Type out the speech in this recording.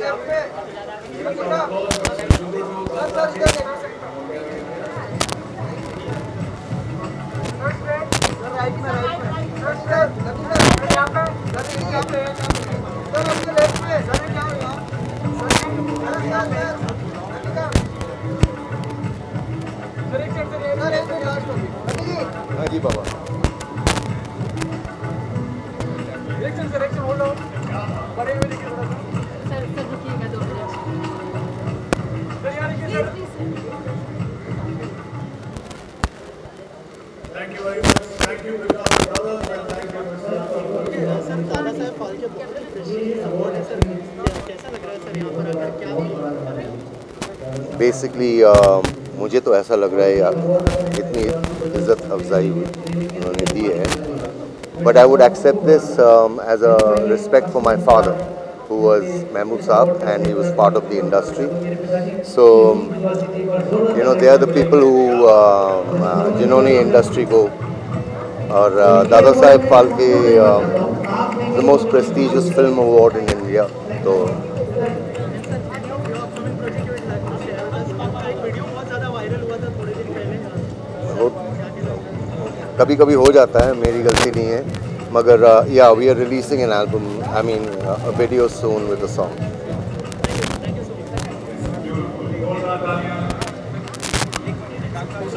हाँ जी बाबा। डायरेक्शन होल्ड ऑन बड़े में देखिए थोड़ा सा सर रुकिएगा 2 मिनट सर यार देखिए Thank you very much. Thank you with our brothers and thank you sir Dadasaheb Phalke बहुत ही प्रेस्टीजियस अवार्ड है सर, कैसा लग रहा है सर यहाँ पर आकर, क्या फील कर रहे हैं? बेसिकली मुझे तो ऐसा लग रहा है यार इतनी इज़्ज़त अफजाई उन्होंने दी है, but I would accept this as a respect for my father who was Mahmood Saab and he was part of the industry. So you know they are the people who जिन्होंने इंडस्ट्री को और Dadasaheb Phalke the most prestigious film award in India. तो कभी कभी हो जाता है, मेरी गलती नहीं है, मगर yeah, we are releasing an album, I mean a video soon with a song.